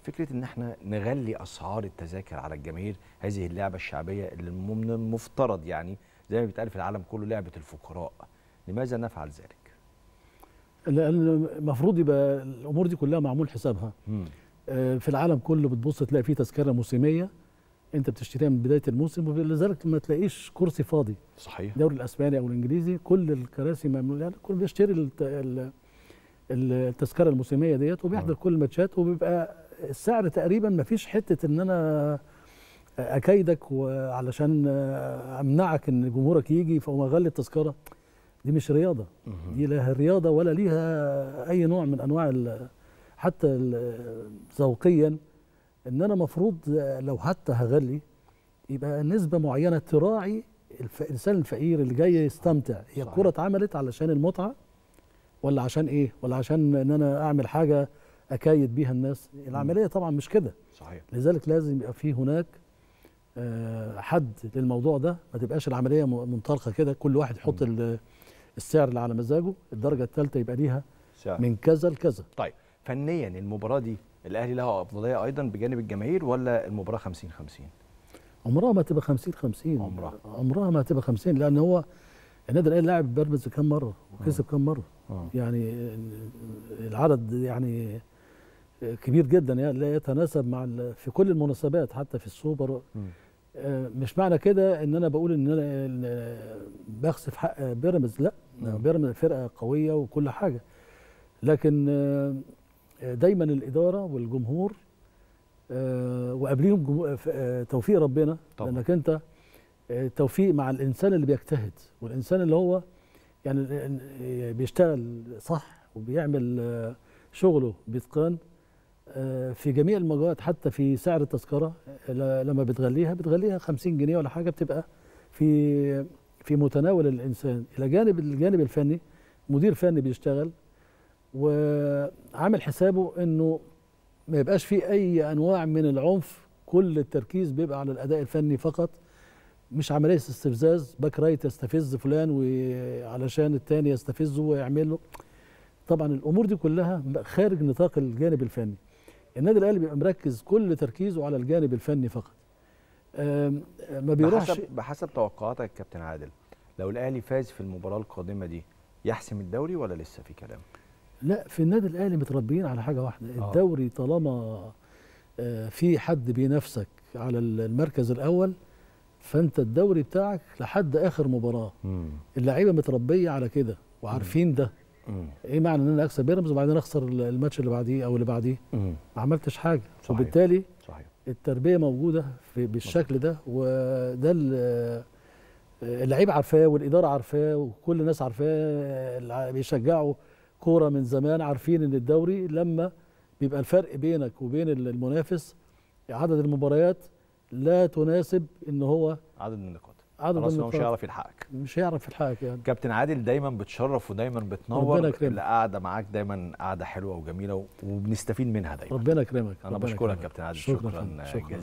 فكره ان احنا نغلي اسعار التذاكر على الجماهير، هذه اللعبه الشعبيه اللي من المفترض يعني زي ما بيتقال في العالم كله لعبه الفقراء، لماذا نفعل ذلك؟ لان المفروض يبقى الامور دي كلها معمول حسابها. في العالم كله بتبص تلاقي فيه تذكره موسميه انت بتشتريها من بدايه الموسم، ولذلك ما تلاقيش كرسي فاضي. صحيح. الدوري الاسباني او الانجليزي كل الكراسي مملوءه، الكل بيشتري التذكره الموسميه ديت وبيحضر كل الماتشات، وبيبقى السعر تقريبا ما فيش حته ان انا اكيدك وعلشان امنعك ان جمهورك يجي فاقوم اغلي التذكره. دي مش رياضه، دي لا رياضه ولا ليها اي نوع من انواع حتى ذوقيا. ان انا مفروض لو حتى هغلي يبقى نسبه معينه تراعي الانسان الفقير اللي جاي يستمتع. هي الكوره اتعملت علشان المتعه ولا عشان ايه؟ ولا عشان ان انا اعمل حاجه اكيد بيها الناس؟ العمليه طبعا مش كده. صحيح. لذلك لازم يبقى في هناك حد للموضوع ده، ما تبقاش العمليه منطلقه كده كل واحد يحط السعر اللي على مزاجه. الدرجه الثالثه يبقى ليها سعر من كذا لكذا. طيب فنيا المباراه دي الاهلي له افضليه ايضا بجانب الجماهير ولا المباراه 50-50؟ عمرها ما تبقى 50-50. عمرها ما تبقى 50، لان هو النادي الاهلي لاعب بيراميدز كام مره وكسب كام مره. يعني العدد يعني كبير جدا، يعني لا يتناسب مع في كل المناسبات حتى في السوبر. مش معنى كده ان انا بقول ان انا بخسف حق بيراميدز، لا. بيراميدز فرقه قويه وكل حاجه، لكن دايما الاداره والجمهور وقبليهم توفيق ربنا طبعا. لانك انت توفيق مع الانسان اللي بيجتهد، والانسان اللي هو يعني بيشتغل صح وبيعمل شغله باتقان في جميع المجالات. حتى في سعر التذكره لما بتغليها 50 جنيه ولا حاجه، بتبقى في متناول الانسان. الى جانب الجانب الفني، مدير فني بيشتغل وعامل حسابه انه ما يبقاش فيه اي انواع من العنف، كل التركيز بيبقى على الاداء الفني فقط، مش عمليه استفزاز باك رايت يستفز فلان وعلشان الثاني يستفزه ويعمل له. طبعا الامور دي كلها خارج نطاق الجانب الفني. النادي الاهلي بيبقى مركز كل تركيزه على الجانب الفني فقط. ما بيروحش. بحسب توقعاتك يا كابتن عادل، لو الاهلي فاز في المباراه القادمه دي يحسم الدوري ولا لسه في كلام؟ لا، في النادي الاهلي متربيين على حاجه واحده. الدوري طالما في حد بينافسك على المركز الاول، فانت الدوري بتاعك لحد اخر مباراه. اللعيبه متربيه على كده وعارفين ده. ايه معنى ان انا اكسب بيراميدز وبعدين اخسر الماتش اللي بعديه او اللي بعديه؟ ما عملتش حاجه. صحيح. وبالتالي صحيح. التربيه موجوده بالشكل ده، وده اللعيبه عارفاه والاداره عارفاه وكل الناس عارفاه. بيشجعوا كوره من زمان عارفين ان الدوري لما بيبقى الفرق بينك وبين المنافس عدد المباريات لا تناسب ان هو عدد النقاط. خلاص هو مش هيعرف يلحقك. مش هيعرف يلحقك يعني. كابتن عادل دايما بتشرف ودايما بتنور. القعده معاك دايما قعده حلوه وجميله وبنستفيد منها دايما. ربنا يكرمك. انا بشكرك كابتن عادل. شكرا.